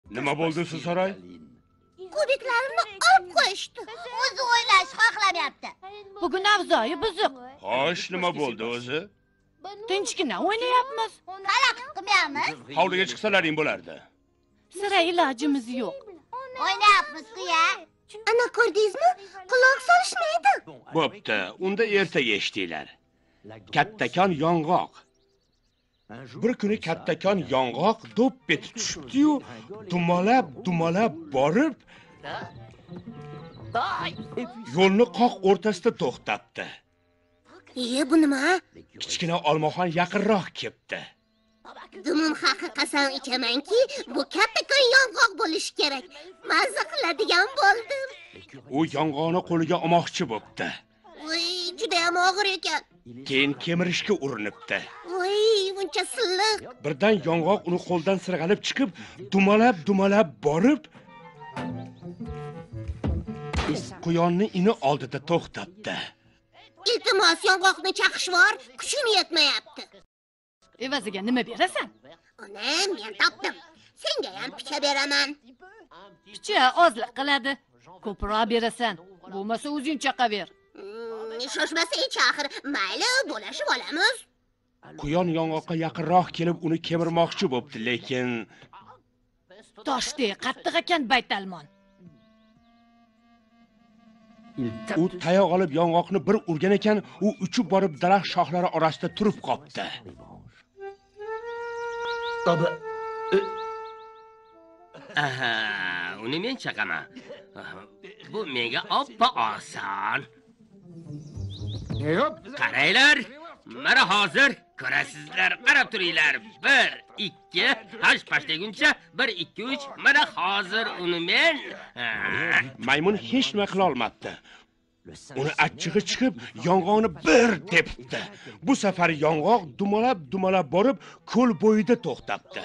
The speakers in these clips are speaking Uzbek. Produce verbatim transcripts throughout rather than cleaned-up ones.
Nima bo'ldi Susaray? Kubiklarimni olib qo'yishdi. O'zi o'ylash xohlamayapti. Bugun avzoyi buzuq. Xo'sh, nima bo'ldi o'zi? Tinchgina o'ynayapmiz. Xalaqit qilmayapmiz. Hovliga chiqsalaring bo'lardi. Sira ilojimiz yo'q. O'ynayapmiz-ku-ya. Ana ko'rdingizmi? Quloq solishmaydi. Bo'pti, unda ertaga eshitinglar. Kattakon yong'oq. Bir kuni kattakon yong'oq do'pp etib tushibdi-yu, dumalab, dumalab borib yo'lni qoq o'rtasida to'xtatdi. "Iye, bu nima?" Kichkina olmaxon yaqinroq kelibdi. Dumim haqi qasam ichamanki, bu kattakon yong'oq bo'lishi kerak. Mazza qiladigan bo'ldim. U yong'oqni qo'liga olmoqchi bo'pti. Voy, juda ham og'ir ekan. Keyin kemirishga urinibdi. Voy, buncha silliq. Birdan yong'oq uni qo'ldan sirg'alib chiqib, dumalab, dumalab borib quyonni ini oldida to'xtatdi. Iltimos, yong'oqni chaqishvor, kuchim yetmayapti. Evaziga nima berasan? Onam, men topdim. Senga ham picha beraman. Picha ozlik qiladi. Ko'proq berasan. Bo'lmasa o'zing chaqaver. Shoshmasa hech axir, mayli, bo'lashib olamiz. Quyon yong'oqqa yaqinroq kelib uni kemirmoqchi bo'pti, lekin Toshdek qattiq ekan Baytalmon. u tayoq olib yong'oqni bir urgan ekan, u uchib borib daraxt shoxlari orasida turib qoldi. Aha, uni men chaqaman. Bu menga oppa oson. Qaranglar, mana hozir ko'rasizlar, qarab turinglar. bir, ikki, hash pash deguncha bir, ikki, uch, mana hozir uni men. Maymun hech nima qila olmadi. Uni achchig'i chiqib, yong'oqni bir tepdi. Bu safar yong'oq dumalab-dumalab borib, ko'l bo'yida to'xtabdi.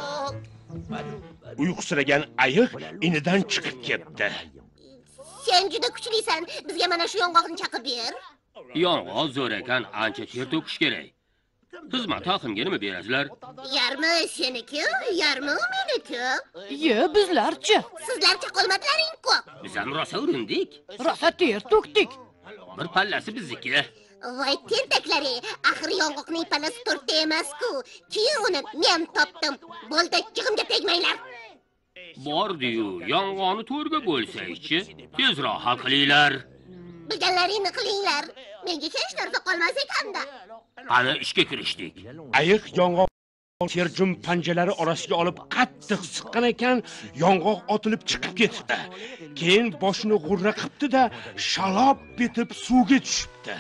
Uyqusiragan ayiq inidan chiqib ketdi. Sen juda kuchlisan. Bizga mana shu yong'oqni chaqib ber. Yong'oq zo'r ekan, ancha ter to'kish kerak. Xizmat haqimga nima berasizlar? Yarmi seniki, yarmi meniki. Ye, bizlarchi. Sizlarcha qolmadlaring ko'p. Biz ham rosa urindik. Rosa ter to'kdik. Bir pallasi bizniki. Voy tentaklari, axir yong'oqning pallasi to'rtta emas-ku. Keyin uni men topdim. Bo'ldi, jig'imga tegmanglar. Bordi-yu, yong'oqni to'rga bo'lsaychi, tezroq hal qilinglar. Bilganlaringni qilinglar. Menga hech narsa qolmas ekanda. Qani ishga kirishdik. Ayiq yong'oq terjum panjalari orasiga olib qattiq siqqan ekan, yong'oq otilib chiqib ketdi. Keyin boshini g'urra qilibdi-da, shalob etib suvga tushibdi.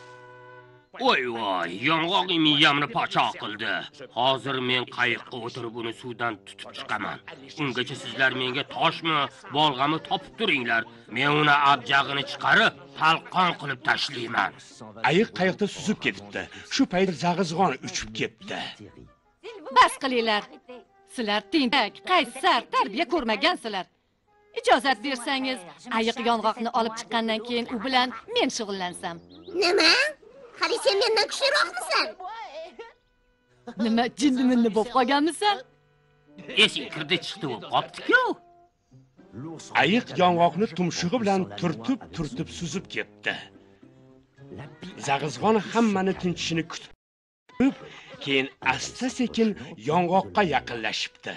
Voy voy, yong'oq miyamni pochoq qildi. Hozir men qayiqqa o'tirib uni suvdan tutib chiqaman. Ungacha sizlar menga toshmi, bolg'ami topib turinglar. Men uni abjag'ini chiqarib, talqon qilib tashlayman. Ayiq qayiqda suzib ketibdi. Shu payt zag'izg'on uchib ketdi. Bas qilinglar. Sizlar tentak, qaysar, tarbiya ko'rmagansizlar. Ijozat bersangiz, ayiq yong'oqni olib chiqqandan keyin u bilan men shug'ullansam. Nima? Hali sen mendan kuchliroqmisan? Nima jinni-minni bo'lib qolganmisan? Esing kirdi chiqdi bo'lib qopti-ku. Ayiq yong'oqni tumshug'i bilan turtib-turtib suzib ketdi. Zag'izg'on hammani tinchishini kutib, keyin asta-sekin yong'oqqa yaqinlashibdi.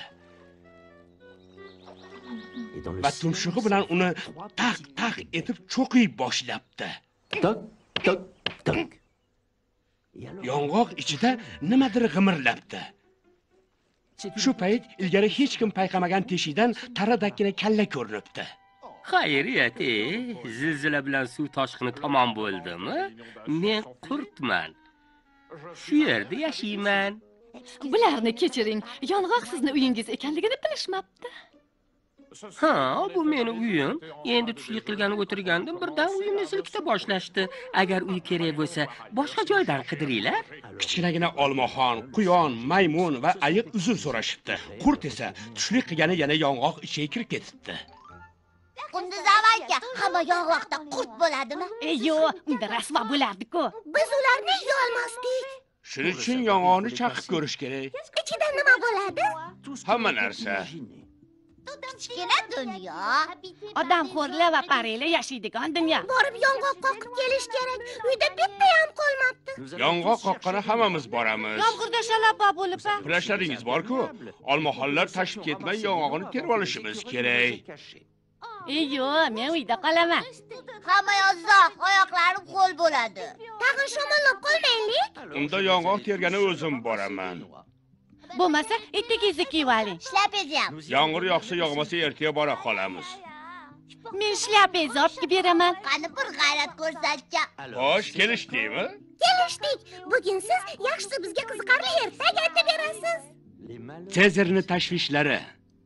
Va tumshug'i bilan uni taq-taq etib cho'qiy boshlabdi. Tak, tak, tak. Yong'oq ichida nimadir g'imirlabdi. Shu payt ilgari hech kim payqamagan teshikdan taradakkina kalla ko'rinibdi. Xayriyat, zilzila bilan suv toshqini tamom bo'ldimi? Men qurtman. Shu yerda yashayman. Bularni kechiring. Yong'oq sizni uyingiz ekanligini bilishmabdi. Ha, bu meni uyim. Endi tushlik qilgan o'tirgandim, birdan uyimni silkita boshlashdi. Agar uy kerak bo'lsa, boshqa joydan qidiringlar. Kichkinagina olmaxon, quyon, maymun va ayiq uzr so'rashibdi. Qurt esa tushlik qilgani yana yong'oq ichiga kirib ketibdi. Qunduz avayga hamma yong'oqda qurt bo'ladimi? Ey, yo'q, unda rasvo bo'lardi-ku. Biz ularni yeya olmasdik. Shuning uchun yong'oqni chaqib ko'rish kerak. Ichida nima bo'ladi? Hamma narsa. Kichkina dunyo. Odamxo'rlar va parilar yashaydigan dunyo. Borib yong'oq qoqib kelish kerak. Uyda bitta ham qolmabdi. Yong'oq qoqqani hammamiz boramiz. Yomg'irda shalabbo bo'lib-a. Plashlaringiz bor-ku, olmaxonlar tashib ketmay yong'og'ini terib olishimiz kerak. Ey, yo'q, men uyda qolaman. Hamma yozzoq, oyoqlarim qo'l bo'ladi. Tag'in shamollab qolmaylik. Unda yong'oq tergani o'zim boraman. Bo'lmasa, etingizni kiyib oling. Shlapangizni ham. Yomg'ir yog'sa yog'masa ertaga bora qolamiz. Men shlapangizni olib kelib beraman. Qani bir g'ayrat ko'rsatcha. Xo'sh, kelishdingmi? Kelishdik. Bugun siz yaxshisi bizga qiziqarli ertak aytib berasiz. Sezarni tashvishlari.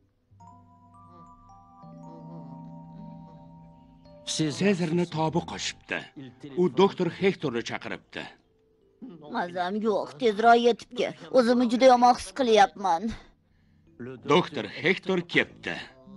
Sezarni tobi qochibdi. U doktor Hektorni chaqiribdi. Mazam yo'q, tezroq yetib kel. O'zimni juda yomon his qilyapman. Doktor Hektor ketdi.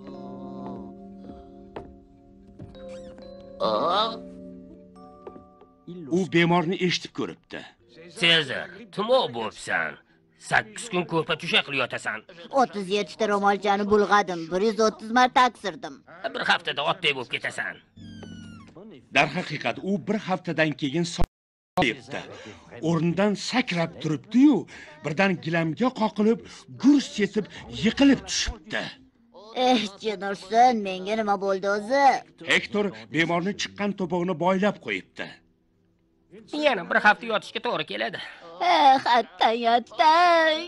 U bemorni eshitib ko'ribdi. Sezar, tumov bo'psan. sakkiz kun ko'rpa tusha qilib yotasan. o'ttiz yetti ta ro'molchani bulg'adim, bir yuz o'ttiz marta aksirdim. Bir haftada otday bo'lib ketasan. Darhaqiqat u bir haftadan keyin sog'ayibdi. O'rnidan sakrab turibdi-yu, birdan gilamga qoqilib, gurs yetib yiqilib tushibdi. Eh, Jenurson, menga nima bo'ldi o'zi? Hektor bemorni chiqqan to'pog'ini boylab qo'yibdi. Yana bir hafta yotishga to'g'ri keladi. Eh, hattan yotding.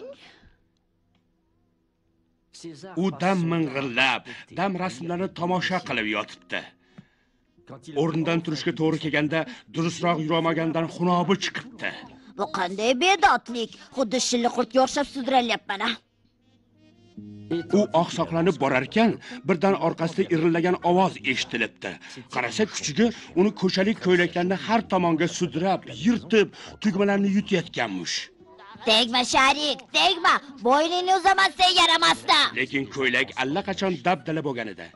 U dam ming'irlab, dam rasmlarni tomosha qilib yotibdi. O'rnidan turishga to'g'ri kelganda durustroq yurolmagandan xunobi chiqibdi. Bu qanday bedodlik? Xuddi shilli qurtga o'xshab sudralyapman a. U oqsoqlanib borar ekan, birdan orqasida irillagan ovoz eshitilibdi. Qarasa kuchiga uni ko'chalik ko'ylaklarni har tomonga sudrab, yirtib, tugmalarni yutayotganmish. Tegma Sharik, tegma. Bo'yningni uzamasdan yaramasdi. Lekin ko'ylak allaqachon dabdala bo'lgan edi.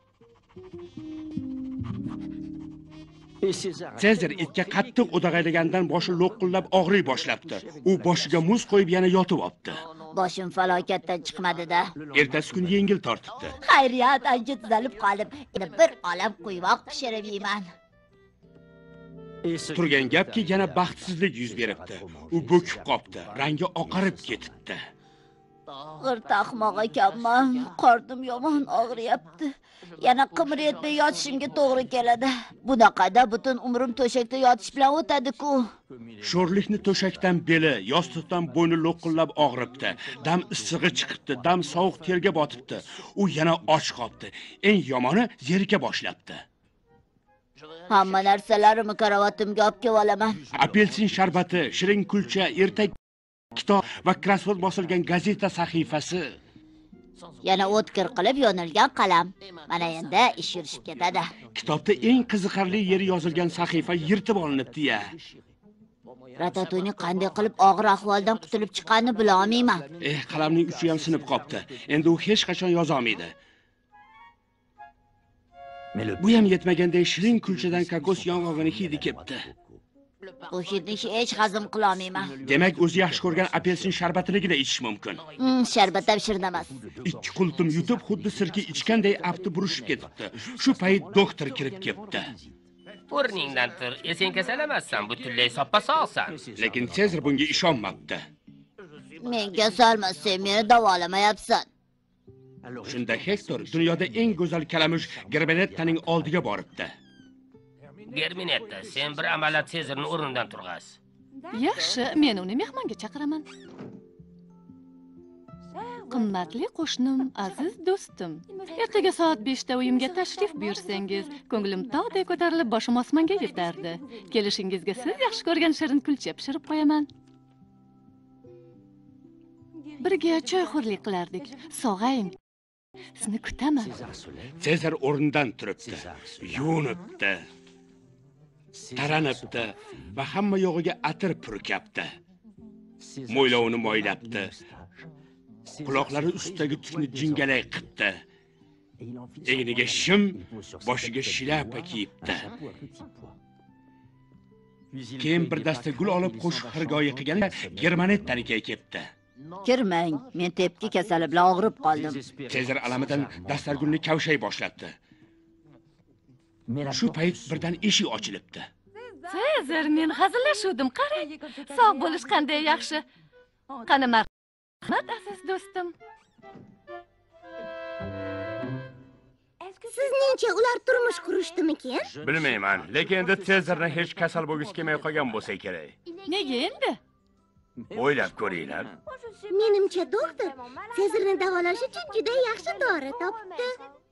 Sezar itga qattiq o'dag'aylagandan boshi lo'qillab og'riy boshlabdi. U boshiga muz qo'yib yana yotib oldi. Boshim falokatdan chiqmadi-da. Ertasi kuni yengil tortibdi. Xayriyat, ancha tuzalib qolib, endi bir olam quyvoq pishirib yeyman. Turgan gapki yana baxtsizlik yuz beribdi. U bo'kib qopti, rangi oqarib ketibdi. G'irt ahmoq ekanman, qornim yomon og'riyapti. Yana qimir etmay yotishimga to'g'ri keladi. Bunaqada butun umrim to'shakda yotish bilan o'tadi-ku. Sho'rlikni to'shakdan beli, yostiqdan bo'yni lo'qillab og'ribdi. Dam issig'i chiqibdi, dam sovuq terga botibdi. U yana och qopti. Eng yomoni zerika boshlabdi. Hamma narsalarimni karavatimga olib kelib olaman. Apelsin sharbati, shirin kulcha, ertak kitob va krasvod bosilgan gazeta sahifasi. Yana o'tkir qilib yonilgan qalam. Mana endi ish yurishib ketadi. Kitobda eng qiziqarli yeri yozilgan sahifa yirtib olinibdi-ya. Ratatuyni qanday qilib og'ir ahvoldan qutulib chiqqanini bila olmayman. Eh, qalamning uchi ham sinib qopti. Endi u hech qachon yoza olmaydi. Bu ham yetmaganday shirin kulchadan kokos yong'og'ini hidi kelibdi. Bu hidni hech hazm qila olmayman. Demak, o'zi yaxshi ko'rgan apelsin sharbatinigina ichish mumkin. Hmm, sharbat ham shirin emas. Ikki qultum yutib, xuddi sirki ichganday afti burishib ketibdi. Shu payt doktor kirib kelibdi. O'rningdan tur, esing kasal emassan, butunlay soppa sog'san. Lekin Sezar bunga ishonmabdi. Men kasalman, sen meni davolamayapsan. Shunda Hektor dunyoda eng go'zal kalamush Gerbenettaning oldiga boribdi. Germinetta, sen bir amallab Sezarni o'rnidan turg'az. Yaxshi, men uni mehmonga chaqiraman. Qimmatli qo'shnim, aziz do'stim. Ertaga soat beshda uyimga tashrif buyursangiz, ko'nglim tog'dek ko'tarilib, boshim osmonga yetardi. Kelishingizga siz yaxshi ko'rgan shirin kulcha pishirib qo'yaman. Birga choyxo'rlik qilardik. Sog'aying. Sizni kutaman. Sezar o'rnidan turibdi, yuvinibdi, taranibdi va hamma yo'g'iga atir purkabdi. Mo'ylovini moylabdi. Quloqlari ustidagi tukni jingalak qilibdi. Egniga shim, boshiga shlyapa kiyibdi. Keyin bir dasta gul olib qo'shiq xirgoyi qilganda Germanettanikiga ketdi. Kirmang, men tepki kasali bilan og'rib qoldim. Sezar alamidan dastargulni kavshay boshlabdi. Shu payt birdan eshik ochilibdi. Sezar, men hazillashuvdim, qarang. Sog' bo'lish qanday yaxshi. Qani marhamat, aziz do'stim. Sizningcha ular turmush qurishdimikin? Bilmayman, lekin endi Sezarni hech kasal bo'lgisi kelmay qolgan bo'lsa kerak. Nega endi? O'ylab ko'ringlar. Menimcha doktor Sezarni davolash uchun juda yaxshi dori topdi.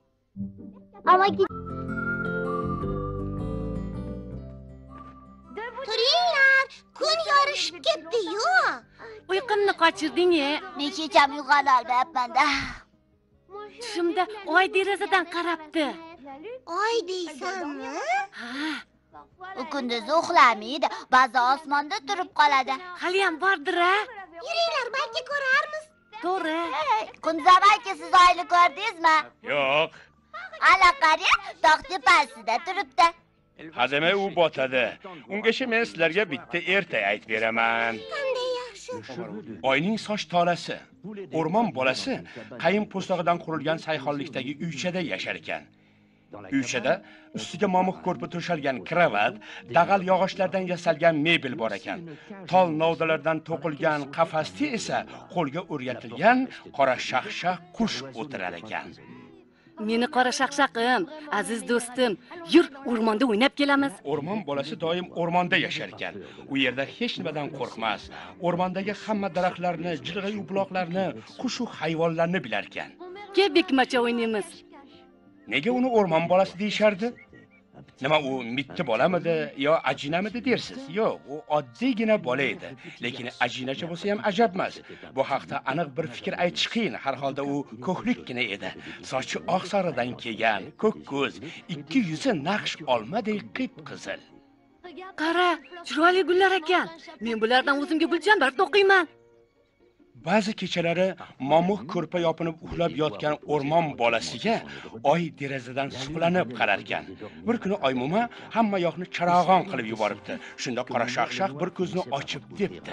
Turinglar, kun yorishib ketdi-yu. Uyqumni qochirding-e? Men kecham uyg'ona olmayapman-da. Tushimda oy derazadan qarabdi. Oy deysanmi? Ha, U kunduzi uxlamaydi, ba'zi osmonda turib qoladi. hali ham bordir-a? Yuringlar, balki ko'rarmiz. To'g'ri. Kunzor aka, siz oyni ko'rdingizmi? Yo'q, Allaqari tog' tepasida turibdi. hademay u botadi. Ungacha men sizlarga bitta erta aytib beraman. Qanday yaxshi. Oyning soch tolasi, o'rmon bolasi qayin po'stlog'idan qurilgan sayxonlikdagi uychada yashar ekan. Uychada ustiga momiq ko'rpa to'shalgan kravat, dag'al yog'ochlardan yasalgan mebel bor ekan. Tol novdalardan to'qilgan qafasda esa qo'lga o'rgatilgan qora shaxshax qush o'tirar ekan. Meni qora shaqshaqim, aziz do'stim. Yur, o'rmonda o'ynab kelamiz. O'rmon bolasi doim o'rmonda yashar ekan. U yerda hech nimadan qo'rqmas. O'rmondagi hamma daraxtlarni, jilg'a buloqlarni, qush-u hayvonlarni bilar ekan. Kel bekmacha o'ynaymiz. Nega uni o'rmon bolasi deyishardi? Nima u mitti bolamidi yo ajinamidi dersiz? Yo'q, u oddiygina bola edi. Lekin ajinacha bo'lsa ham ajab emas. Bu haqda aniq bir fikr aytish qiyin. Har holda u ko'hlikkina edi. Sochi oq saridan kelgan, ko'k ko'z, ikki yuzi naqsh olmadek qip-qizil. Qara, chiroyli gullar ekan. Men bulardan o'zimga gulchambar to'qiyman. Ba'zi kechalari momiq ko'rpa yopinib uxlab yotgan o'rmon bolasiga oy derazadan suqlanib qarar ekan. Bir kuni Oymuma hamma yoqni charog'on qilib yuboribdi. Shunda qora shaqshaq bir ko'zni ochib debdi.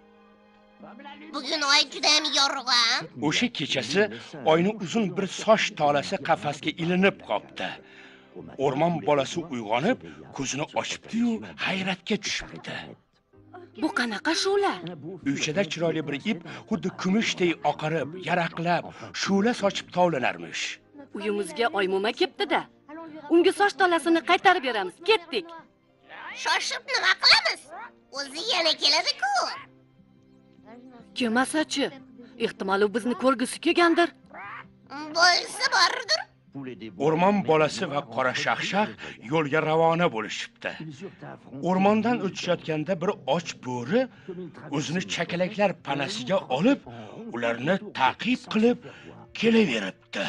Bugun oy juda ham yorug'. O'sha kechasi oyning uzun bir soch tolasi qafasga ilinib qopti. O'rmon bolasi uyg'onib, ko'zini ochibdi-yu, hayratga tushibdi. Bu qanaqa shu'la? Uychada chiroyli bir ip xuddi kumushdek oqarib, yaraqlab, shu'la sochib tovlanarmish. Uyimizga Oymuma kelibdi-da. Unga soch tolasini qaytarib beramiz. Ketdik. Shoshib nima qilamiz? O'zi yana keladi-ku. Kelmasa-chi? Ehtimol u bizni ko'rgisi kelgandir. Bo'lsa bordir. O'rmon bolasi va qora shaqshaq yo'lga ravona bo'lishibdi. O'rmondan o'tishayotganda bir och bo'ri o'zini chakalaklar panasiga olib, ularni ta'qib qilib kelaveribdi.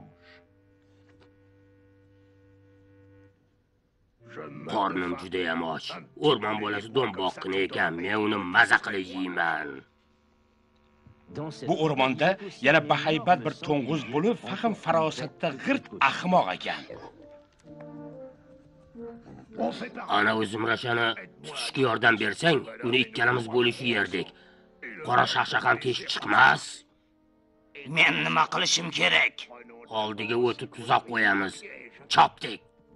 Qornim juda ham och. O'rmon bolasi do'mboqqina ekan, men uni maza qilib yeyman. Bu o'rmonda yana bahaybat bir to'ng'iz bo'lib, fahm farosatda g'irt ahmoq ekan. Ana o'zim rashani tutishga yordam bersang, uni ikkalamiz bo'lib yerdik. Qora shaqshaq ham tez chiqmas. Men nima qilishim kerak? Oldiga o'tib tuzoq qo'yamiz. Chopdik.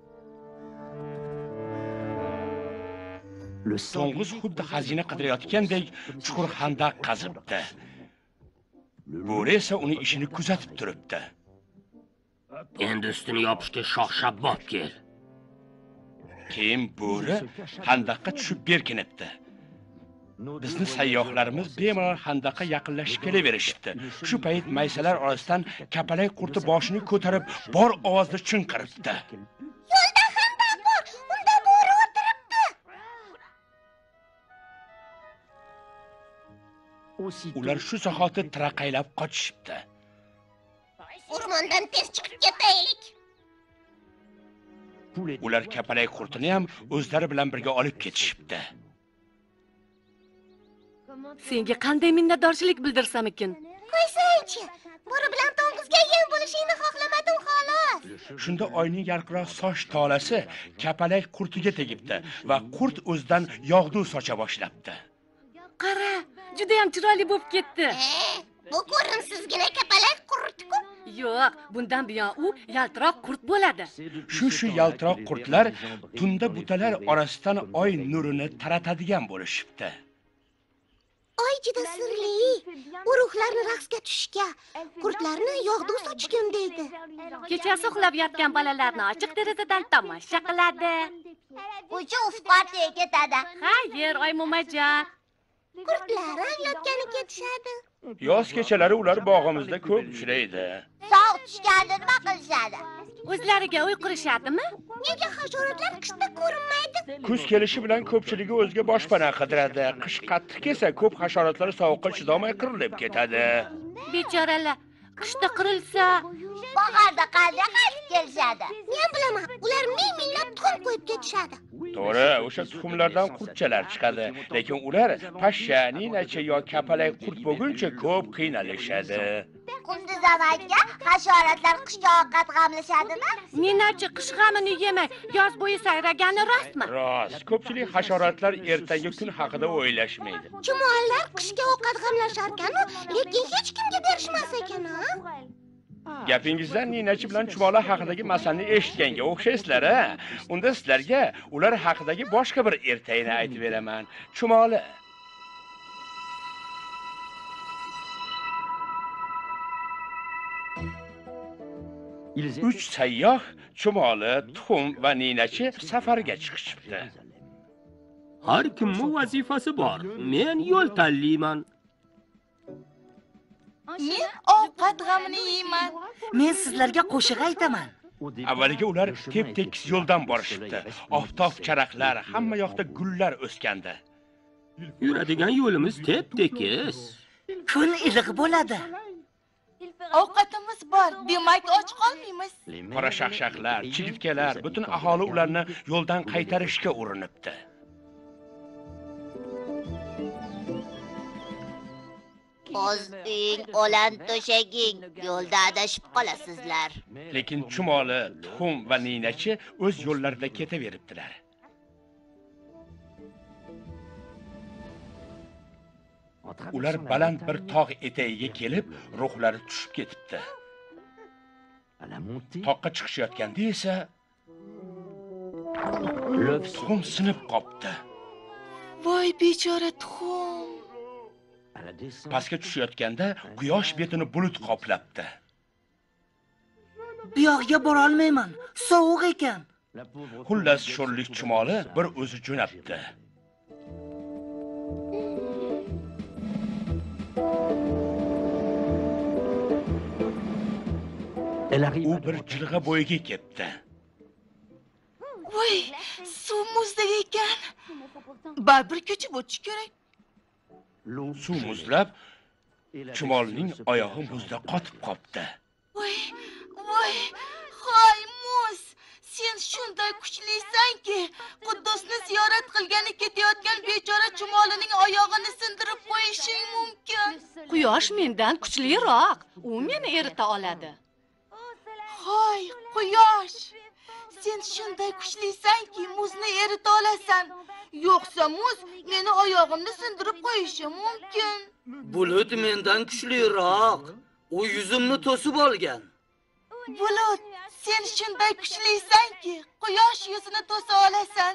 To'ng'iz xuddi xazina qidirayotgandek chuqur xandaq qazibdi. Bo'ri esa uni ishini kuzatib turibdi. Endi ustini yopishga shox-shabbob kel. Keyin bo'ri xandaqqa tushib berkinibdi. Bizni sayyohlarimiz bemalol xandaqqa yaqinlashib kelaverishibdi. Shu payt maysalar orasidan kapalak qurti boshini ko'tarib, bor ovozda chinqiribdi. Yo'lda xandaq bor, unda bo'ri o'tiribdi. Ular shu zahoti tiraqaylab qochishibdi. O'rmondan tez chiqib ketaylik. Ular kapalak qurtini ham o'zlari bilan birga olib ketishibdi. Senga qanday minnatdorchilik bildirsam ekan? Qo'ysangchi, bo'ri bilan to'ng'izga yem bo'lishingni xohlamadim xolos. Shunda oyning yarqiroq soch tolasi kapalak qurtiga tegibdi va qurt o'zidan yog'du socha boshlabdi. Qara, juda ham chiroyli bo'lib ketdi. Eh, bu ko'rimsizgina kapalak qurtku. Yo'q, bundan buyon u yaltiroq qurt bo'ladi. Shu shu yaltiroq qurtlar tunda butalar orasidan oy nurini taratadigan bo'lishibdi. Oy juda sirli. U ruhlarni raqsga tushishga, qurtlarni yog'du sochishga undaydi. Kechasi uxlab yotgan bolalarni ochiq derazadan tomosha qiladi. Uchi ufqatga ketadi. Xayr, oy mo'majon. Qurtlar ham yotgani ketishadi. Yoz kechalari ular bog'imizda ko'p uchraydi. Sovuq tushganda nima qilishadi? O'zlariga uy qurishadimi? Nega hasharotlar qishda ko'rinmaydi? Kuz kelishi bilan ko'pchiligi o'ziga boshpana qidiradi. Qish qattiq kelsa, ko'p hasharotlar sovuqqa chidolmay qirilib ketadi. Bechoralar, qishda qirilsa, Bahorda qanday qaytib kelishadi? Men bilaman, ular ming-minglab tuxum qo'yib ketishadi. To'g'ri, o'sha tuxumlardan qurtchalar chiqadi, lekin ular pashsha, ninachi yo kapalak qurt bo'lguncha ko'p qiynalishadi. Kunduz aka, hasharotlar qishga ovqat g'amlashadimi? ninachi qish g'amini yemay yoz bo'yi sayragani rostmi? Rost, ko'pchilik hasharotlar ertangi kun haqida o'ylashmaydi. Chumollar qishga ovqat g'amlashar ekan-u, lekin hech kimga berishmas ekan-a? Gapingizdan ninachi bilan chumollar haqidagi masalni eshitganga o'xshaysizlar-a? Unda sizlarga ular haqidagi boshqa bir ertayni aytib beraman. Chumoli Uch sayyoh chumoli, tuxum va ninachi safarga chiqishibdi. Har kimning vazifasi bor. Men yo'l tanlayman. Men ovqat g'amini yeyman. Men sizlarga qo'shiq aytaman. Avvaliga ular tep-tekis yo'ldan borishibdi. Oftob charaqlar, hamma yoqda gullar o'sgandi. Yuradigan yo'limiz tep-tekis. Kun iliq bo'ladi. Ovqatimiz bor, demak och qolmaymiz. Qora shaqshaqlar, chigitkalar, butun aholi ularni yo'ldan qaytarishga urinibdi. O'z uying, o'lan to'shaging, yo'lda adashib qolasizlar. Lekin chumoli, tuxum va ninachi o'z yo'llarida ketaveribdilar. Ular baland bir tog' etagiga kelib, ruhlari tushib ketibdi. Toqqa chiqishayotganda esa tuxum sinib qopti. Voy bechora tuxum. Pastga tushayotganda quyosh betini bulut qoplabdi. Bu yoqqa bora olmayman. Sovuq ekan. Xullas sho'rlik chumoli bir o'zi jo'nabdi. U bir jilg'a bo'yiga ketdi. Voy, suv muzdek ekan. Baribir ko'chib o'tish kerak. Suv muzlab, chumolning oyog'i muzda qotib qopti. Voy, voy, hoy muz. Sen shunday kuchlisanki, Quddusni ziyorat qilgani ketayotgan bechora chumolining oyog'ini sindirib qo'yishing mumkin. Quyosh mendan kuchliroq. U meni erita oladi. Hoy, quyosh. Sen shunday kuchlisanki, muzni erita olasan. Yo'qsa muz meni oyog'imni sindirib qo'yishi mumkin. Bulut mendan kuchliroq. U yuzimni to'sib olgan. Bulut, sen shunday kuchlisanki, quyosh yuzini to'sa olasan.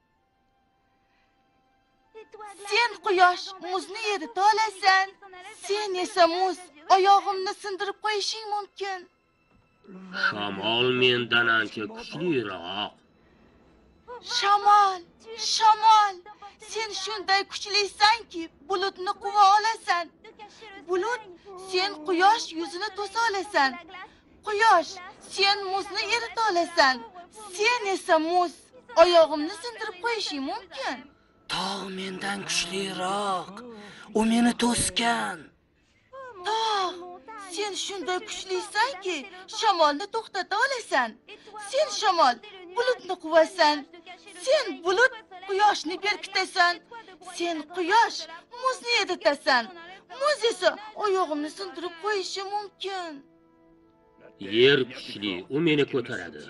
Sen quyosh muzni erita olasan. Sen esa muz oyog'imni sindirib qo'yishing mumkin. Shamol mendan ancha kuchliroq. Shamol, shamol, sen shunday kuchlisanki, bulutni quva olasan. Bulut, sen quyosh yuzini to'sa olasan. Quyosh, sen muzni erita olasan. Sen esa muz oyog'imni sindirib qo'yishing mumkin. Tog' mendan kuchliroq. U meni to'sgan. Tog', sen shunday kuchlisanki, shamolni to'xtata olasan. Sen shamol, bulutni quvasan. Sen bulut, quyoshni berkitasan. Sen quyosh, muzni eritasan. Muz esa oyog'imni sindirib qo'yishi mumkin. Yer kuchli, u meni ko'taradi.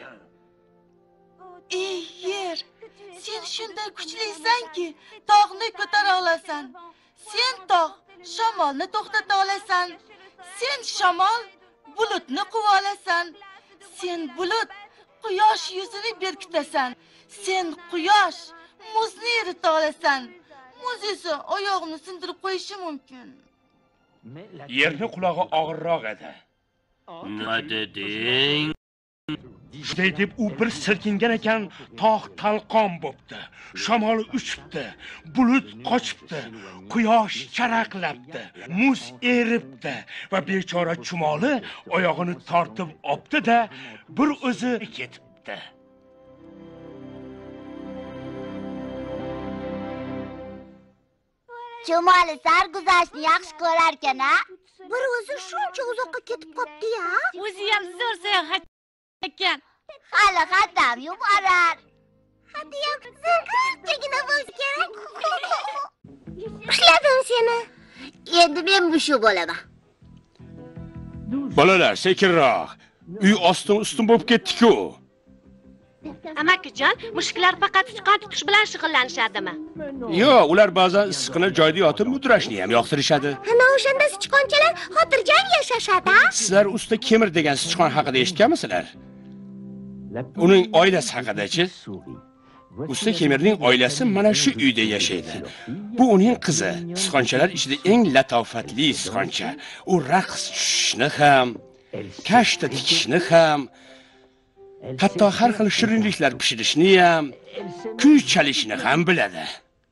Ey yer, sen shunday kuchlisanki, tog'ni ko'tara olasan. sen tog' shamolni to'xtata olasan. Sen shamol bulutni quva olasan. Sen bulut quyosh yuzini berkitasan. Sen quyosh muzni erita olasan. Muz esa oyog'ini sindirib qo'yishi mumkin. Yerni qulog'i og'irroq edi. Nima deding? Shunday deb u bir silkingan ekan, tog' talqon bo'pti. Shamol uchibdi, bulut qochibdi, quyosh charaqlabdi, muz eribdi va bechora chumoli oyog'ini tortib opdi-da, bir o'zi ketibdi. Chumoli sarguzashtni yaxshi ko'rar ekan-a? Bir o'zi shuncha uzoqqa ketib qopti-ya. O'zi ham zo'r sayohat ekan. Hali xatam yuborar. Hadiyam zirgirchagina bo'lsa kerak. Ushladim seni. Endi men mushu bo'laman. Bolalar, sekinroq. Uy ostin-ustin bo'lib ketdi-ku. Amakijon, mushuklar faqat sichqon tutish bilan shug'ullanishadimi? Yo'q, ular ba'zan issiqni joyda yotib mudrashni ham yoqtirishadi. Ana o'shanda sichqonchalar xotirjam yashashadi. Sizlar usta Kemir degan sichqon haqida eshitganmisizlar? Uning oilasi haqida-chi? Usta Kemirning oilasi mana shu uyda yashaydi. Bu uning qizi. Sichqonchalar ichida eng latofatli sichqoncha. U raqs tushishni ham, kashta tikishni ham, hatto har xil shirinliklar pishirishni ham, kuy chalishni ham biladi.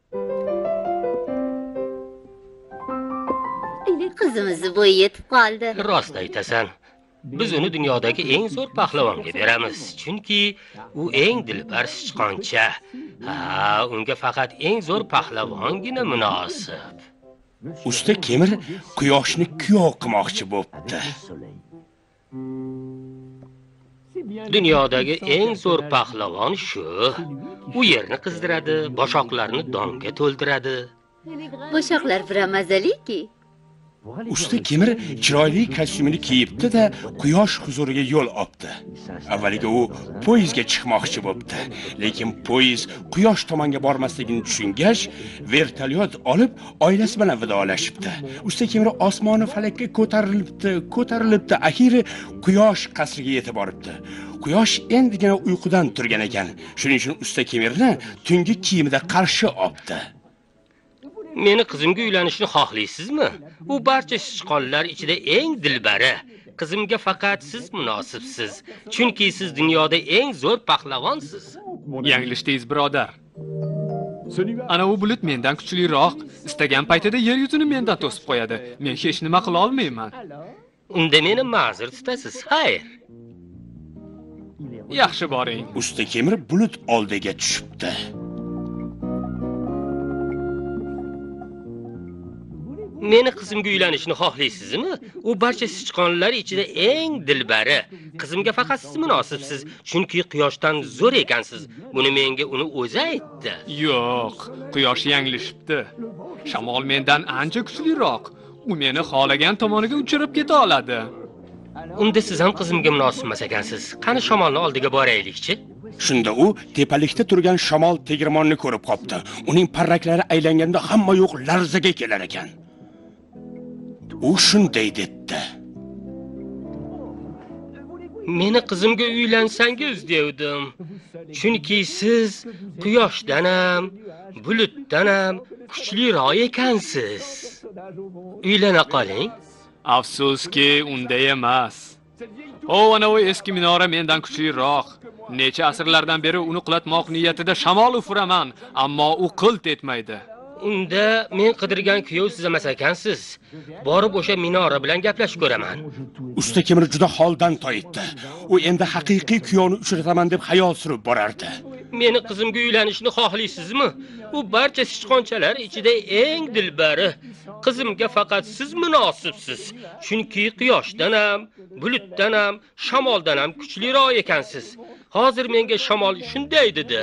Qizimizni bo'yi yetib qoldi. Rost aytasan. Biz uni dunyodagi eng zo'r pahlavonga beramiz, chunki u eng dilbar sichqoncha. Ha, unga faqat eng zo'r pahlavongina munosib. Usta Kemir quyoshni kuyov qilmoqchi bo'pti. Dunyodagi eng zo'r pahlavon shu. U yerni qizdiradi, boshoqlarni donga to'ldiradi. Boshoqlar biramazaliki. Usta Kemir chiroyli kostyumini kiyibdi-da, quyosh huzuriga yo'l oldi. Avvaliga u poyezdga chiqmoqchi bo'pti, lekin poyezd quyosh tomonga bormasligini tushungach, vertolyot olib oilasi bilan vidolashibdi. Usta Kemir osmoni falakka ko'tarilibdi, ko'tarilibdi, axiri quyosh qasriga yetib boribdi. Quyosh endigina uyqudan turgan ekan. Shuning uchun usta Kemirni tungi kiyimida qarshi oldi. Meni qizimga uylanishni xohlaysizmi? U barcha sichqonlar ichida eng dilbari. Qizimga faqat siz munosibsiz, chunki siz dunyoda eng zo'r pahlavonsiz. Yanglishdingiz, birodar. Ana u bulut mendan kuchliroq. Istagan paytida yer yuzini mendan to'sib qo'yadi. Men hech nima qila olmayman. Unda meni ma'zur tutasiz. Xayr. Yaxshi boring. Usta Kemir bulut oldiga tushibdi. Meni qizimga uylanishni xohlaysizmi? U barcha sichqonlar ichida eng dilbari. Qizimga faqat siz munosibsiz, chunki quyoshdan zo'r ekansiz. Buni menga uni o'zi aytdi. Yo'q, quyosh yanglishibdi. Shamol mendan ancha kuchliroq. U meni xolagan tomoniga uchirib keta oladi. Unda siz ham qizimga munosib emas ekansiz. Qani shamolni oldiga boraylik-chi? Shunda u tepalikda turgan shamol tegirmonni ko'rib qopti. Uning parraklari aylanganda hamma yo'q larzaga kelar ekan. U shunday dedi. Meni qizimga uylansangiz devdim. Chunki siz quyoshdan ham, bulutdan ham kuchliroq ekansiz. Uylana qoling. Afsuski, unday emas. O, ana u eski minora mendan kuchliroq. Necha asrlardan beri uni qulatmoq niyatida shamol ufuraman, ammo u qilt etmaydi. Unda men qidirgan kuyov siz emas ekansiz. Borib o'sha minora bilan gaplashib ko'raman. Usta Kemir juda holdan toyibdi. U endi haqiqiy kuyovni uchrataman deb xayol surib borardi. Meni qizimga uylanishni xohlaysizmi? U barcha sichqonchalar ichida eng dilbari. Qizimga faqat siz munosibsiz, chunki quyoshdan ham, bulutdan ham, shamoldan ham kuchliroq ekansiz. Hozir menga shamol shunday dedi.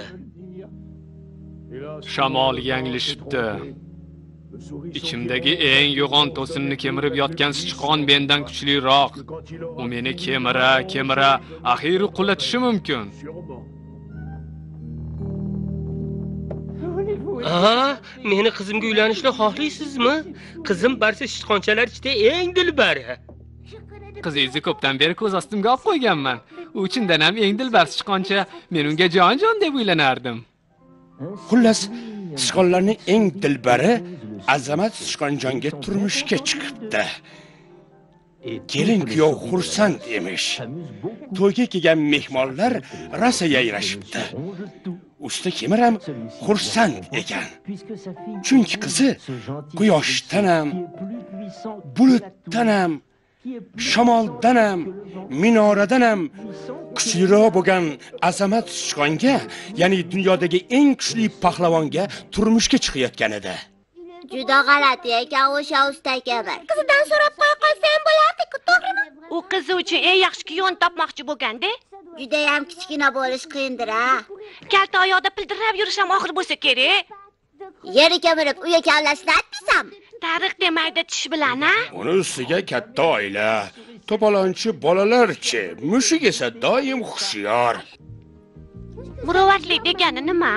Shamol yanglishibdi. Ichimdagi eng yo'g'on to'sinni kemirib yotgan sichqon mendan kuchliroq. U meni kemira, kemira, axiri qulatishi mumkin. Aha, meni qizimga uylanishni xohlaysizmi? Qizim barcha sichqonchalar ichida eng dilbari. Qizingizni ko'pdan beri ko'z ostimga olib qo'yganman. U chindan ham eng dilbar sichqoncha. Men unga jon-jon deb uylanardim. Xullas, sichqonlarning eng dilbari Azamat sichqonjonga turmushga chiqibdi. Kelin kuyov xursand emish. To'yga kelgan mehmonlar rosa yayrashibdi. Usta Kemir ham xursand ekan. Chunki qizi quyoshdan ham, bulutdan ham, shamoldan ham, minoradan ham kuchliroq bo'lgan Azamat sichqonga, ya'ni dunyodagi eng kuchli pahlavonga turmushga chiqayotgan edi. Juda g'alati ekan o'sha usta Kemir. Qizidan so'rab qo'ya qolsam bo'lardi-ku, to'g'rimi? U qizi uchun eng yaxshi kuyovni topmoqchi bo'lganda, Juda ham kichkina bo'lish qiyindir-a. kalta oyoqda pildirab yurish ham oxir bo'lsa kerak. Yeri kemirib uya kavlashni aytmasam. Tariq demaydi tish bilan, a? Uni ustiga katta oila, to'polonchi bolalarchi, mushuk esa doim xushyor. Murovatli degani nima?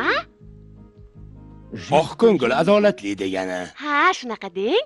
Oq ko'ngil adolatli degani. Ha, shunaqa deng.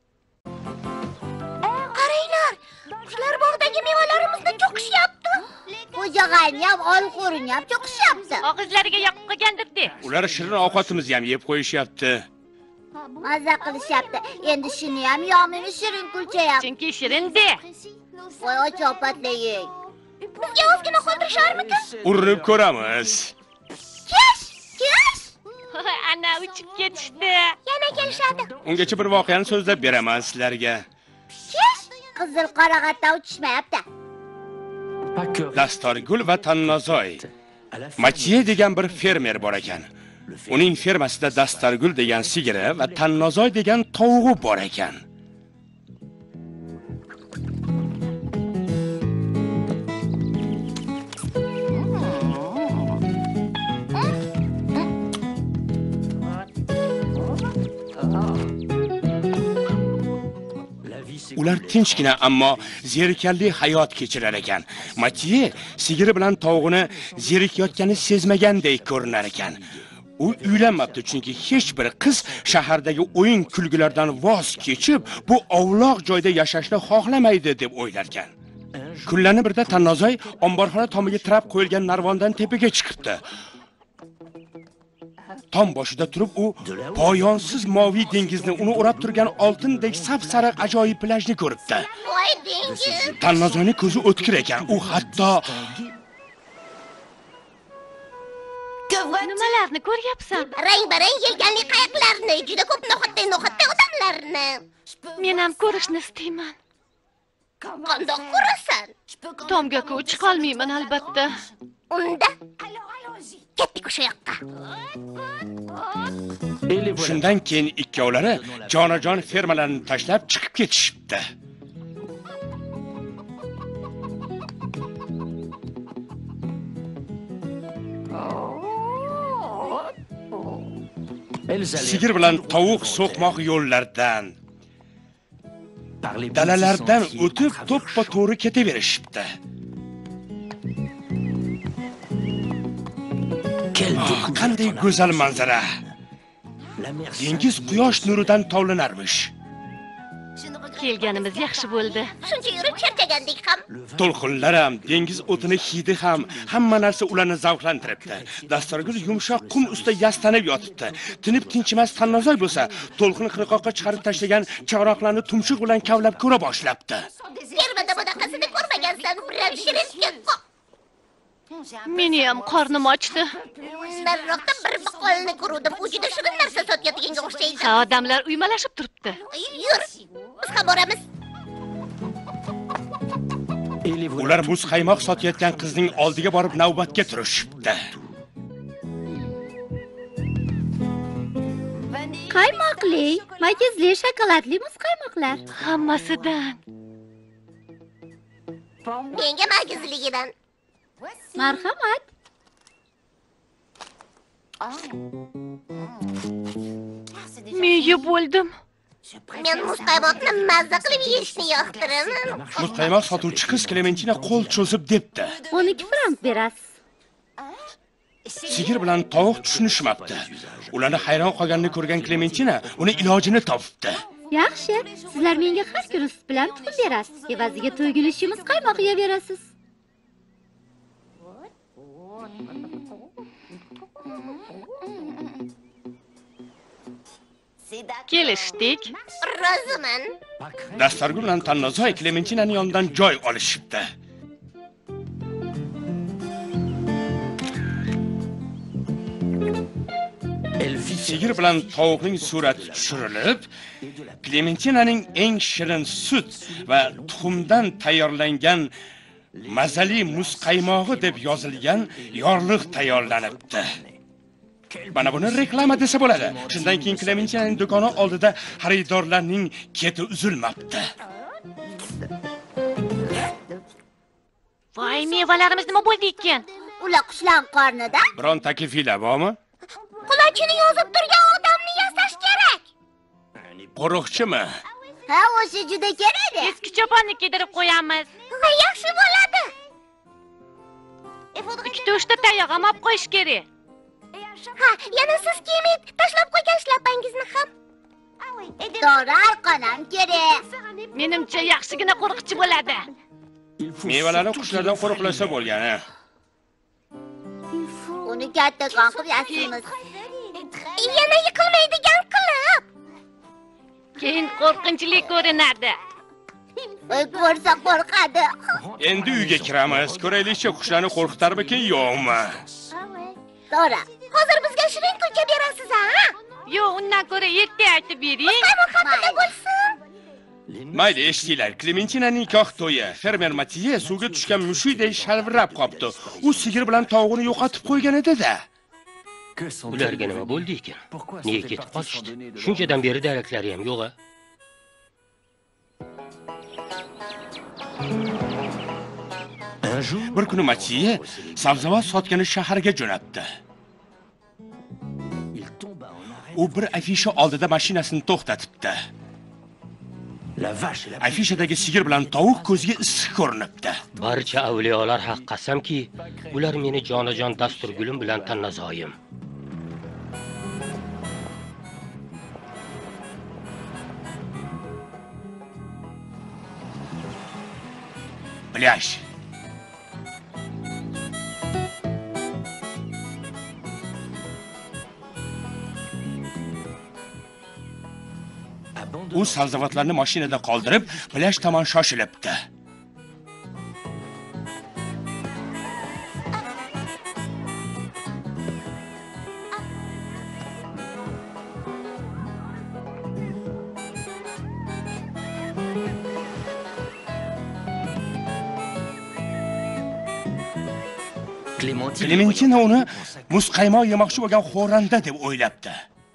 Qaranglar, qushlar bog'dagi mevalarimizni cho'qishyapti. Xo'jag'ayni ham, olxo'rini ham cho'qishyapti. Og'izlariga yoqib qo'ygandir-de. Ular shirin ovqatimizni ham yeb qo'yishyapti. Mazza qilishyapti. Endi shuni ham yo'qmi, shirin kulcha ham. Chunki shirin-de. Voy ochopatlaying. Bizga ozgina qoldirisharmikan? Urinib ko'ramiz. Kesh, kesh. Ana uchib ketishdi. Yana kelishadi. Ungacha bir voqeani so'zlab beraman sizlarga. Kesh. Qizil qorag'atda uchishmayapti. Dastorgul va Tannozoy. Mathieu degan bir fermer bor ekan. Uning fermasida Dastorgul degan sigiri va Tannozoy degan tovug'i bor ekan. Ular tinchgina ammo zerikarli hayot kechirar ekan. Mathieu sigiri bilan tovug'ini zerikayotganini sezmagandek ko'rinar ekan. U uylanmabdi chunki hech bir qiz shahardagi o'yin kulgilardan voz kechib, bu ovloq joyda yashashni xohlamaydi deb o'ylar ekan. Kunlarning birida Tannozoy omborxona tomiga tirab qo'yilgan narvondan tepaga chiqibdi. Tom boshida turib u poyonsiz moviy dengizni, uni o'rab turgan oltindek sap-sariq ajoyib plajni ko'ribdi. Voy dengiz. Tannozoyning ko'zi o'tkir ekan. U hatto Nimalarni ko'ryapsan? Rang-barang yelkanli qayiqlarni, juda ko'p no'xatday no'xatday odamlarni. Men ham ko'rishni istayman. Qandoq ko'rasan? Tomga-ku chiqa olmayman albatta. Unda ketdik o'sha yoqqa. shundan keyin ikkovlari jonajon fermalarni tashlab chiqib ketishibdi. Sigir bilan tovuq so'qmoq yo'llardan, dalalardan o'tib to'ppa-to'g'ri ketaverishibdi. Qanday go'zal manzara! Dengiz quyosh nuridan tovlanarmish. Kelganimiz yaxshi bo'ldi. Shuncha yurib charchagandik ham. To'lqinlar ham, dengiz o'tini hidi ham, hamma narsa ularni zavqlantiribdi. Dastorgul yumshoq qum ustida yastanib yotibdi. Tinib tinchimas Tannozoy bo'lsa, to'lqin qirqoqqa chiqarib tashlagan chaqaloqlarni tumshuq bilan kavlab ko'ra boshlabdi. Fermada bunaqasini ko'rmagansan, bir shirin ketdi. Meni ham qornim ochdi. Nariroqda bir boqolni ko'rdim. U juda shirin narsa sotayotganga o'xshaydi. Ha, odamlar uymalashib turibdi. Yur, biz ham boramiz. Ular muz qaymoq sotayotgan qizning oldiga borib navbatga turishibdi. Qaymoqli, makizli, shokoladli muz qaymoqlar. Hammasidan. Menga magizligidan. Marhamat. Men yeb bo'ldim. Men muz qaymoqni mazza qilib yeyishni yoqtiraman. Muz qaymoq sotuvchi qiz Klementina qo'l cho'zib debdi. o'n ikki frank berasiz. Sigir bilan tovuq tushunishmabdi. Ularni hayron qolganini ko'rgan Klementina uni ilojini topibdi. Yaxshi, sizlar menga har kuni sut bilan tuxum berasiz. Evaziga to'ygunish yumush qaymoq yeyaverasiz. Kelishdik. Roziman. Dastorgul bilan Tannozoy Klementinaning yonidan joy olishibdi. Sigir bilan tovuqning surati tushirilib, Klementinaning eng shirin sut va tuxumdan tayyorlangan mazali muzqaymog'i deb yozilgan yorliq tayyorlanibdi. Mana buni reklama desa bo'ladi. Shundan keyin Klementinaning do'koni oldida xaridorlarning keti uzilmabdi. Voy, mevalarimiz nima bo'ldi ekan? Ular qushlar qornida. Biron taklifinglar bormi? Qulochini yozib turgan odamni yasash kerak. Qo'riqchimi? Ha, o'sha juda kerak. Eski choponni kiydirib qo'yamiz. Ha, yaxshi bo'ladi. Ikkita uchta tayoq ham olib qo'yish kerak. Ha, yana siz kiyimni tashlab qo'ygan shlapangizni ham. To'g'ri, arqonam kerak. Menimcha yaxshigina qo'riqchi bo'ladi. Mevalarni qushlardan qo'riqlasa bo'lgani. Uni kattakon qilib yasaymiz. Yana yiqilmaydigan qilib. Keyin qo'rqinchli ko'rinadi. Voy, ko'rsa qo'rqadi. Endi uyga kiramiz. Ko'raylikchi qushlarni qo'rqitarmikin yo'qmi? To'g'ri. Hozir bizga shirin kulcha berasiz, ha? Yo'q, undan ko'ra erta aytib bering. Qaymoq haqida bo'lsin. Mayli, eshtinglar. Klementinaning nikoh to'yi. Fermer Matiye suvga tushgan mushukdek shalvirab qopti. U sigir bilan tovuqni yo'qotib qo'ygan edi-da. Ularga nima bo'ldi ekan? Nega ketib qolishdi? Shunchadan beri daraklari ham yo'q-a? Bir kuni Matiye sabzavot sotgani shaharga jo'nabdi. U bir afisha oldida mashinasini to'xtatibdi. Afishadagi sigir bilan tovuq ko'zga issiq ko'rinibdi. Barcha avliyolar haq qasamki, ular meni jonajon Dasturgulim bilan Tannozoyim. Plyaj. U sabzavotlarni mashinada qoldirib, plyaj tomon shoshilibdi. Klementina uni muzqaymoq yemoqchi bo'lgan xo'randa deb o'ylabdi.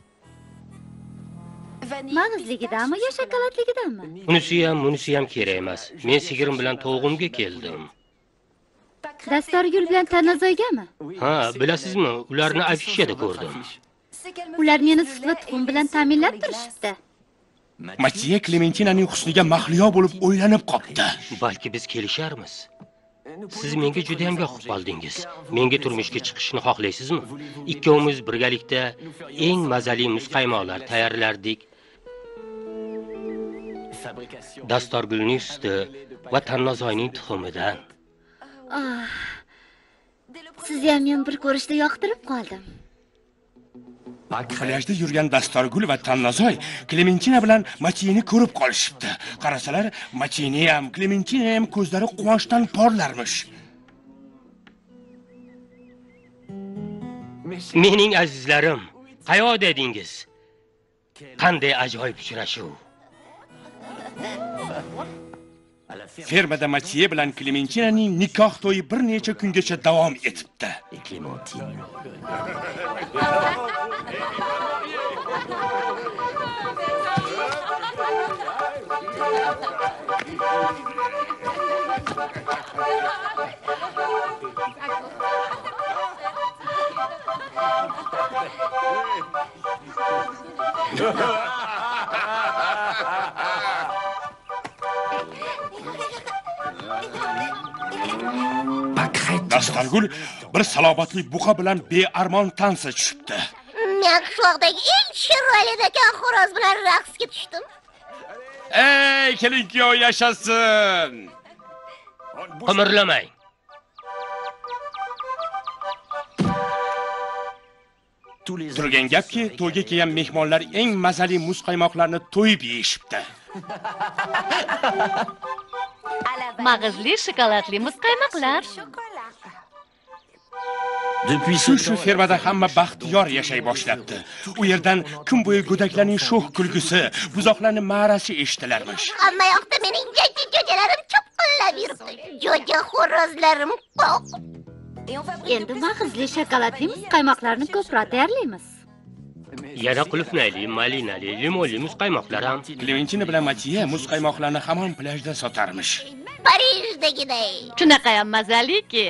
Mag'izligidami yo shokoladligidami? Unisi ham, bunisi ham kerak emas. Men sigirim bilan tovuqimga keldim. Dastorgul bilan Tannozoygami? Ha, bilasizmi, ularni afishada ko'rdim. Ular meni sut va tuxum bilan ta'minlab turishibdi. Matiye Klementinaning husniga mahliyo bo'lib o'ylanib qopti. Balki biz kelisharmiz. Siz menga juda ham yoqib qoldingiz. Menga turmushga chiqishni xohlaysizmi? Ikkovimiz birgalikda eng mazali muzqaymoqlar tayyorlardik. Dastorgulning suti va Tannozoyning tuxumidan. Ah. Sizni ham men bir ko'rishda yoqtirib qoldim. Plyajda yurgan Dastorgul va Tannozoy Klementina bilan Matiyeni ko'rib qolishibdi. Qarasalar, Matiyeni ham, Klementina ham ko'zlari quvonchdan porlarmish. Mening azizlarim, qayoqda edingiz? Qanday ajoyib uchrashuv. Fermada Matiye bilan Klementinaning nikoh to'yi bir necha kungacha davom etibdi. Dastargul bir salobatli buqa bilan bearmon tansa tushibdi. Men qishloqdagi eng chiroyli ekan xo'roz bilan raqsga tushdim. Ey, kelin-kuyov yashasin. Qimirlamang. Turgan gapki, to'yga kelgan mehmonlar eng mazali muz qaymoqlarni to'yib yeyishibdi. Mag'izli shokoladli muzqaymoqlar. Shu shu fermada hamma baxtiyor yashay boshlabdi. U yerdan kun bo'yi go'daklarning sho'x kulgusi, buzoqlarning ma'rasi eshitilarmish. Hamma yoqda mening jajji jo'jalarim cho'qqillab yuribdi. Jo'ja xo'rozlarim qoq. Endi mag'izli shokoladli muzqaymoqlarni ko'proq tayyorlaymiz. Yana qulupnayli, malinali, limonli muzqaymoqlar ham. Clementina bilan Matiya muz qaymoqlarni hamon plyajda sotarmish. Parijdagiday. Shunaqa ham mazaliki.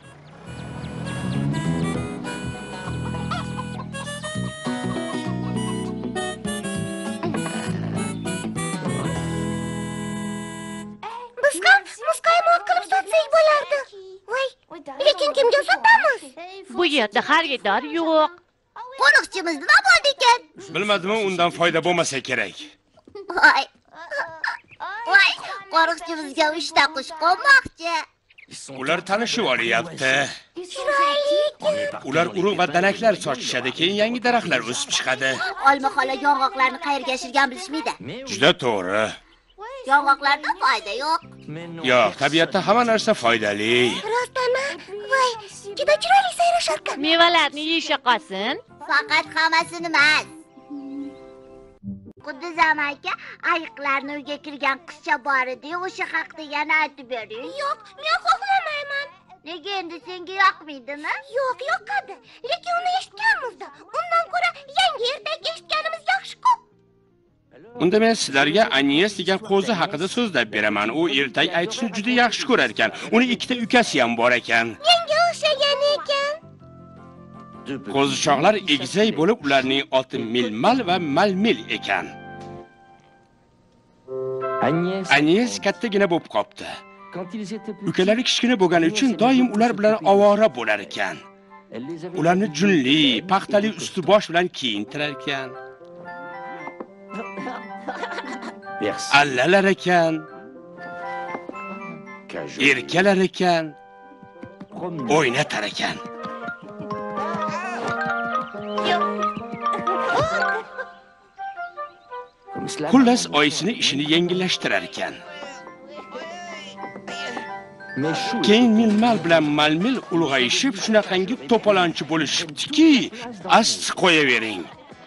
Biz ham muz qaymoq qilib sotsak bo'lardi. Voy, lekin kimga sotamiz? Bu yerda xaridor yo'q. Qo'riqchimiz nima bo'ldi ekan? Bilmadim, undan foyda bo'lmasa kerak. Voy. Voy, qo'riqchimizga uchta qush qo'ymoqchi. Ular tanishib olyapti. Chiroyli. Ular urug' va danaklar sochishadi, keyin yangi daraxtlar o'sib chiqadi. Olma xola yong'oqlarni qayerga yashirgan bilishmaydi. Juda to'g'ri. Yong'oqlarda foyda yo'q. Yo'q, tabiatda hamma narsa foydali. Rostmi? Voy, juda chiroyli sayrasharkan. Mevalarni yeyisha qolsin. Faqat hammasini emas. Xuddi zamaka ayiqlarni uyga kirgan qizcha bor edi, o'sha haqda yana aytib bering. Yo'q, men xohlamayman. Nega endi senga yoqmaydimi? Yo'q, yoqadi. Lekin uni eshitganmizda, undan ko'ra yangi ertak eshitganimiz yaxshi-ku. Unda men sizlarga Agnes degan qo'zi haqida so'zlab beraman. U ertak aytishni juda yaxshi ko'rar ekan. Uni ikkita ukasi ham bor ekan. Menga o'xshagan ekan. Qo'zichoqlar egizak bo'lib, ularning oti Milmal va Malmil ekan. Agnes kattagina bo'lib qopti. Ukalari kichkina bo'lgani uchun doim ular bilan ovora bo'lar ekan. Ularni junli, paxtali usti bosh bilan kiyintirar ekan. Allalar ekan. Erkalar ekan. O'ynatar ekan. Xullas, oyisini ishini yengillashtirar ekan. Keyin Milmal bilan Malmil ulg'ayishib, shunaqangi to'polonchi bo'lishibdiki, asti qo'yavering.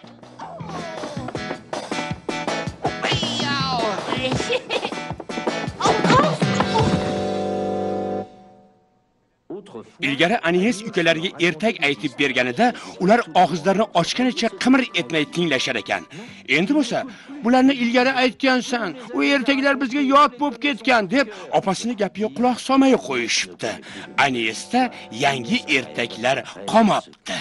Ilgari Agnes ukalariga ertak aytib berganida, ular og'izlarini ochganicha qimir etmay tinglashar ekan. Endi bo'lsa, bularni ilgari aytgansan, u ertaklar bizga yod bo'lib ketgan deb opasining gapiga quloq solmay qo'yishibdi. Agnesda yangi ertaklar qolmabdi.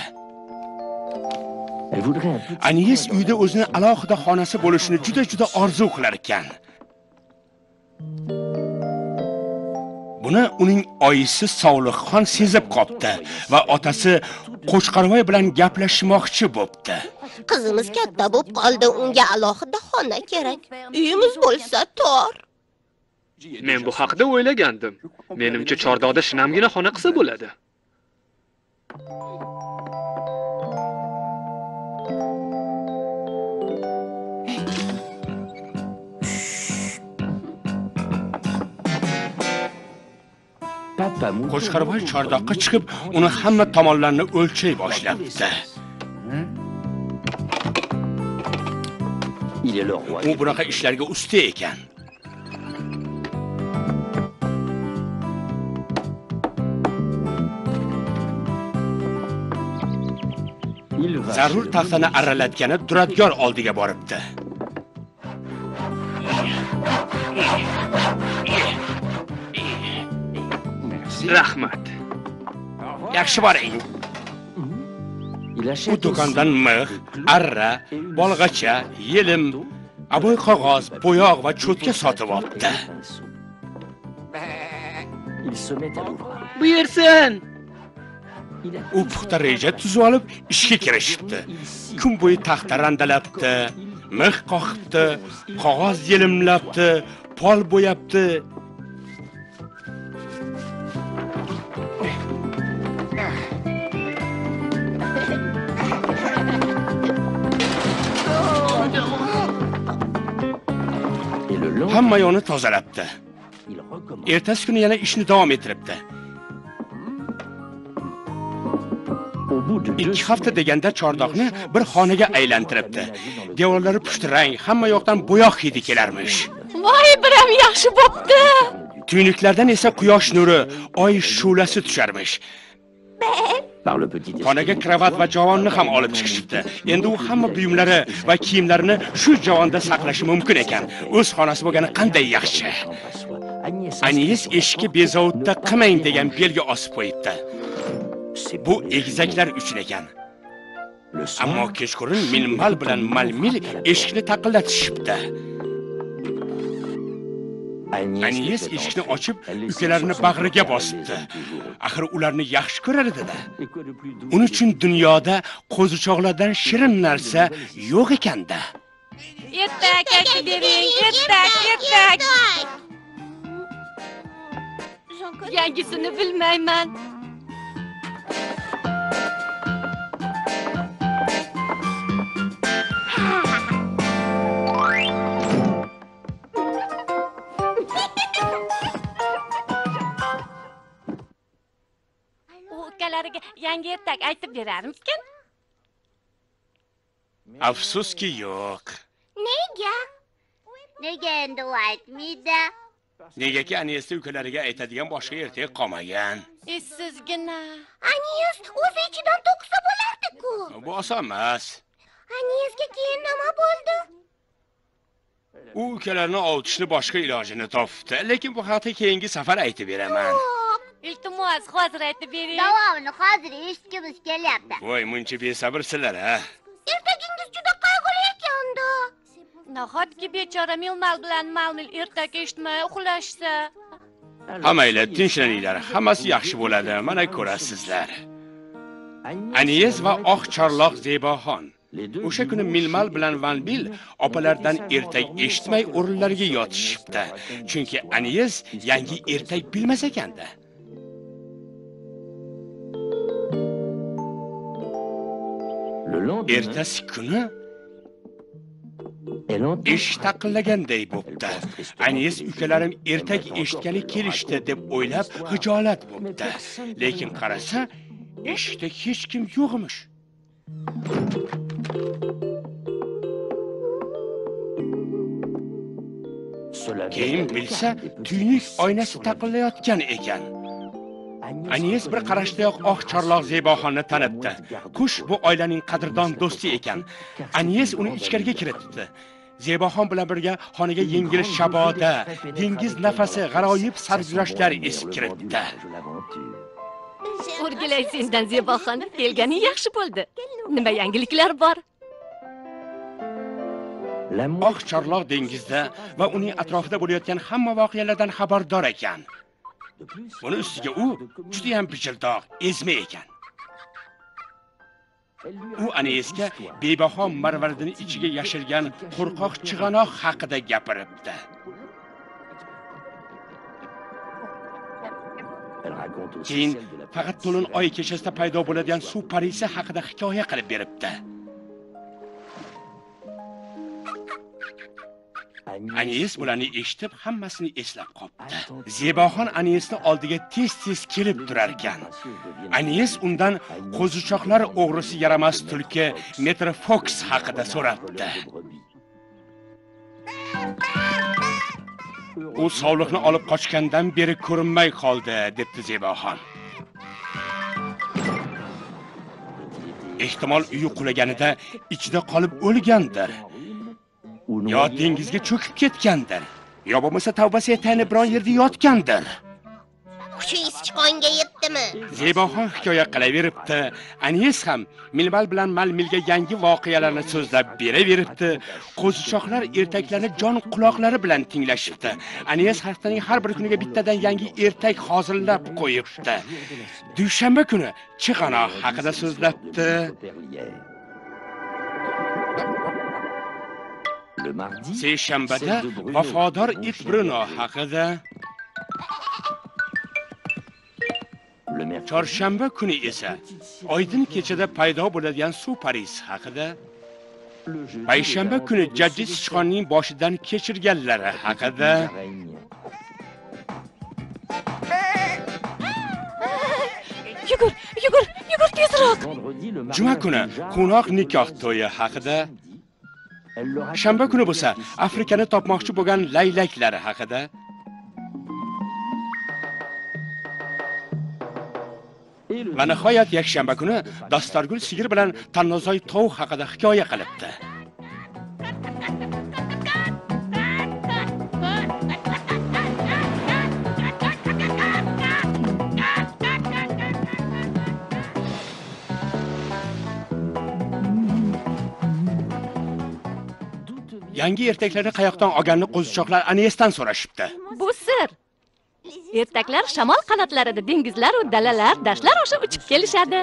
Agnes uyda o'zini alohida xonasi bo'lishini juda-juda orzu qilar ekan. Buni uning oyisi Sog'liqxon sezib qopti va otasi Qo'chqarvoy bilan gaplashmoqchi bo'pti. Qizimiz katta bo'lib qoldi, unga alohida xona kerak. Uyimiz bo'lsa tor. Men bu haqida o'ylagandim. Menimcha chordoqda shinamgina xona qilsa bo'ladi. Qo'chqarvoy chordoqqa chiqib, uni hamma tomonlarni o'lchay boshlabdi. U bunaqa ishlarga usta ekan. Zarur taxtani arralatgani duradgor oldiga boribdi. Rahmat. Yaxshi boring. U do'kondan mix, arra, bolg'acha, yelim, aboy qog'oz, bo'yoq va cho'tka sotib oldi. Buyursin. u puxta reja tuzib olib ishga kirishibdi. Kun bo'yi taxta randalabdi, mix qoqibdi, qog'oz yelimlabdi, pol bo'yabdi. Hamma yo'ni tozalabdi. Ertasi kuni yana ishni davom ettiribdi. ikki hafta deganda chordoqni bir xonaga aylantiribdi. Devorlari pushtirang, hamma yoqdan bo'yoq hidi kelarmish. Voy, biram yaxshi bo'pti. Tuynuklardan esa quyosh nuri, oy shu'lasi tusharmish. Xonaga kravat va javonni ham olib chiqishibdi. Endi u hamma buyumlari va kiyimlarini shu javonda saqlashi mumkin ekan. O'z xonasi bo'lgani qanday yaxshi. Agnes eshikka bezovutda qilmang degan belgi osib qo'yibdi. Bu egizaklar uchun ekan. Ammo kechqurun Milmal bilan Malmil eshikni taqillatishibdi. Agnes eshikni ochib, ukalarini bag'riga bosibdi. Axir ularni yaxshi ko'rar edi-da. Uning uchun dunyoda qo'zichoqlardan shirin narsa yo'q ekanda. Ertak aytib bering, ertak, ertak. Yangisini bilmayman. Ukalariga yangi ertak aytib berarmikin? Afsuski yo'q. Nega? Nega endi u aytmaydi? Negaki Agnesning ukalariga aytadigan boshqa ertak qolmagan. Sizgina. Agnes o'zi ichidan to'qsa bo'lardi-ku. Bu oson emas. Agnesga keyin nima bo'ldi? U ukalarni ovutishni boshqa ilojini topdi, lekin bu haqda keyingi safar aytib beraman. Iltimos, hozir aytib bering. Davomini hozir eshitgimiz kelyapti. Voy, muncha besabrsilar, ha? Ertagingiz juda qayg'uli ekanda. Nahotki bechora Milmal bilan Malmil ertak eshitmay uxlashsa. Hammanglar tinchlaninglar, hammasi yaxshi bo'ladi, mana ko'rasizlar. Agnes va oq chorloq Zeboxon o'sha kuni Milmal bilan Vanbil opalaridan ertak eshitmay o'rinlariga yotishibdi. Chunki Agnes yangi ertak bilmas ekanda. Ertasi kuni ish taqillaganday bo'pti. Agnes ukalarim ertak eshitgani kelishdi deb o'ylab hijolat bo'pti. Lekin qarasa, eshikda hech kim yo'q emish. Keyin bilsa, tuynuk oynasi taqillayotgan ekan. Agnes bir qarashdayoq oq chorloq Zeboxonni tanibdi. Qush bu oilaning qadrdon do'sti ekan. Agnes uni ichkariga kiritdi. Zeboxon bilan birga xonaga yengil shaboda, dengiz nafasi, g'aroyib sarguzashtlar esib kiritdi. O'rgilay sendan Zeboxon, kelganing yaxshi bo'ldi. Nima yangiliklar bor? Oq chorloq dengizda va uning atrofida bo'layotgan hamma voqealardan xabardor ekan. Buni ustiga u juda ham pichildoq, ezma ekan. U Agnesga bebaho marvaridini ichiga yashirgan qo'rqoq chig'anoq haqida gapiribdi. Keyin faqat to'lin oy kechasida paydo bo'ladigan suv parisi haqida hikoya qilib beribdi. Agnes bularni eshitib hammasini eslab qopti. Zeboxon Agnesni oldiga tez-tez kelib turar ekan. Agnes undan qo'zichoqlar o'g'risi yaramas tulki Metro Fox haqida so'rabdi. U sovliqni olib qochgandan beri ko'rinmay qoldi, debdi Zeboxon. Ehtimol uyi qulaganida ichida qolib o'lgandir. Yo dengizga cho'kib ketgandir, yo bo'lmasa tavbasi etayni biron yerda yotgandir. Kuchi sichqonga yetdimi? Zebaxon hikoya qilaveribdi. Anis ham Milmal bilan Malmilga yangi voqealarni so'zlab beraveribdi. Qo'zichoqlar ertaklarni jon quloqlari bilan tinglashibdi. Anis haftaning har bir kuniga bittadan yangi ertak hozirlab qo'yibdi. Dushanba kuni chig'anoq haqida so'zlabdi. Seshanbada vafodor it Bruno haqida. Chorshanba kuni esa oydin kechada paydo bo'ladigan suv Paris haqida. Payshanba kuni jajji sichqonning boshidan kechirganlari haqida. Yugur, yugur, yugur tezroq. Juma kuni qo'noq nikoh to'yi haqida. Shanba kuni bo'lsa Afrikani topmoqchi bo'lgan laylaklari haqida. Va nihoyat yakshanba kuni Dastorgul sigir bilan Tannozoy tovuq haqida hikoya qilibdi. Yangi ertaklarni qayoqdan olganini qo'zichoqlar Anesdan so'rashibdi. Bu sir. Ertaklar shamol qanotlarida dengizlar va dalalar, dashtlar osha uchib kelishadi.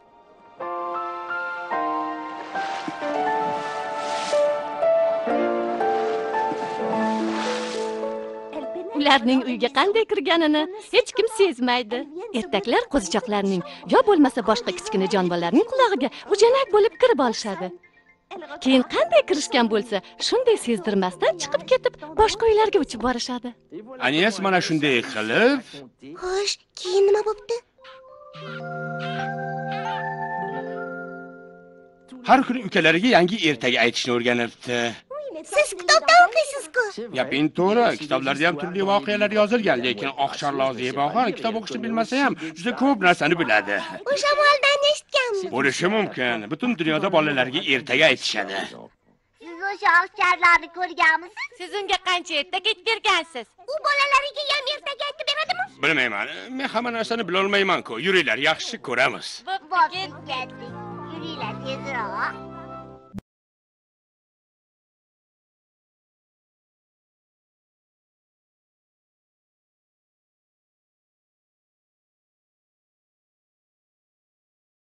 Ularning uyga qanday kirganini hech kim sezmaydi. Ertaklar qo'zichoqlarning yo bo'lmasa boshqa kichkina jonivorlarning qulog'iga ujanak bo'lib kirib olishadi. Keyin qanday kirishgan bo'lsa, shunday sezdirmasdan chiqib ketib, boshqa uylarga uchib borishadi. Anes mana shunday qilib, Xo'sh, keyin nima bo'pti? har kuni ukalariga yangi ertaga aytishni o'rganibdi. Siz kitobdan o'qiysiz-ku. Gaping to'g'ri, kitoblarda ham turli voqealar yozilgan, lekin Oqsharloq Zebaxon kitob o'qishni bilmasa ham juda ko'p narsani biladi. O'sha moldan eshitganmi? Bo'lishi mumkin. Butun dunyoda bolalarga ertaga aytishadi. Siz o'sha oqcharlarni ko'rganmisiz? Siz unga qancha ertak aytib bergansiz? U bolalariga ham ertaga aytib beradimi? Bilmayman. Men hamma narsani bila olmayman-ku. Yuringlar, yaxshi ko'ramiz. Bo'pti, ketdik. Yuringlar tezroq.